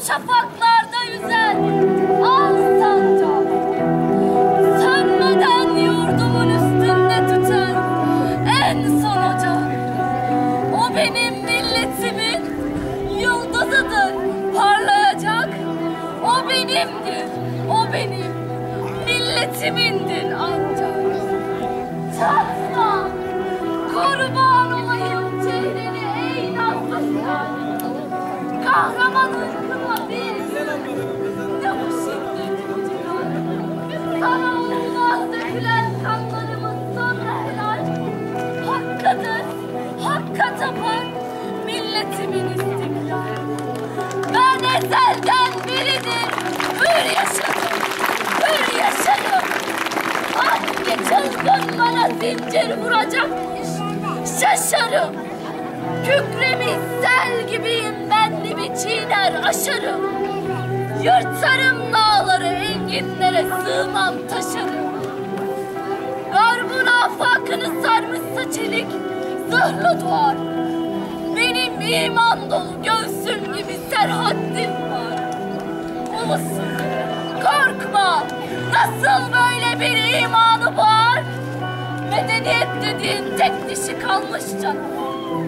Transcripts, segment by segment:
şafaklarda yüzen al sancak, sönmeden yurdumun üstünde tüten en son ocak. O benim milletimin yıldızıdır parlayacak. O benimdir, o benim milletimindir ancak. Çatma, kurban olayım çehreni ey nazlı hilal. Kahraman ırkıma bir ne bu şiddet bu celal. Sana olmaz dökülen kanlarımın sonra helal. Hakkıdır, hakka tapan milletimin istiklal. Ben ezelden beridir hür yaşadım, hür yaşadım. Hangi çılgın bana zincir vuracakmış şaşarım. Kükremiş sel gibiyim benli bir çiğner aşarım. Yırtarım dağları enginlere sığmam taşarım. Garbın afakını sarmışsa çelik zırhlı duvar. Benim iman dolu göğsüm gibi serhattim var. Ulusun korkma, nasıl böyle bir imanı var? Medeniyet dediğin tek dişi kalmış canavar.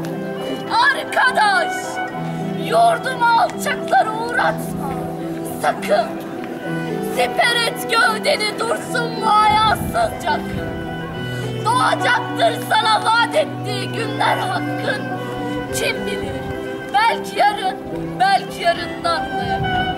Arkadaş, yurdumu alçaklara uğratma sakın. Siper et gövdeni dursun bu hayasızca. Doğacaktır sana vaat ettiği günler hakkın. Kim bilir, belki yarın, belki yarından da yakın.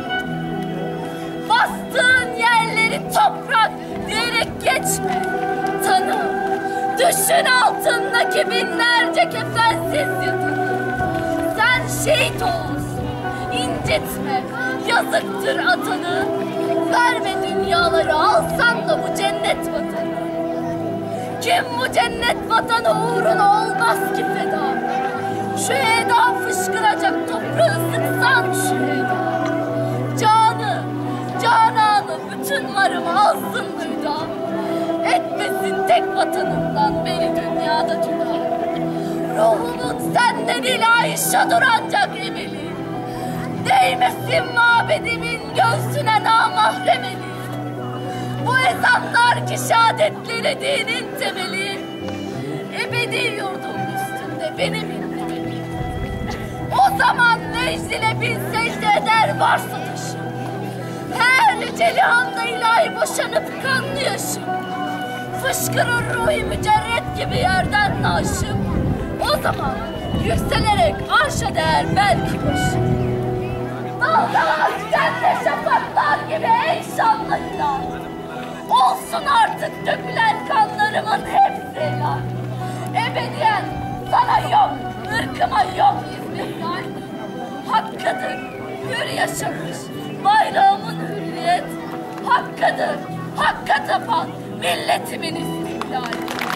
Bastığın yerleri toprak diyerek geçme, tanı. Düşün altındaki binlerce kefensiz yatını. Sen şehit olsun, incitme, yazıktır atanı. Verme dünyaları, alsan da bu cennet vatanı. Kim bu cennet vatanı uğruna olmaz ki feda. Şu eda fışkıracak toprağı sıksan şu eda. Canı, cananı, bütün varımı alsın duyda. Etmesin tek vatanımdan beni dünyada cüda. Ruhumun senden ilahi şadur ancak emeli. Değmesin mabedimin göğsüne namahremeli. Bu ezanlar ki şehadetleri dinin temeli. Ebedi yurdumun üstünde benim inlemeli. O zaman vecdine bin secde eder varsa taşım. Her celihanda ilahi boşanıp kanlı yaşım. Fışkırır ruhi mücerret gibi yerden naşım. O zaman yükselerek arşa değer belki başım. Dalgalar tükenle şafaklar gibi ey şanlı hilal. Olsun artık dökülen kanlarımın hepsi helal. Ebediyen sana yok, ırkıma yok hizmetler. Hakkıdır, hür yaşamış bayrağımın hürriyet. Hakkıdır, hakka tapan milletimin istiklali.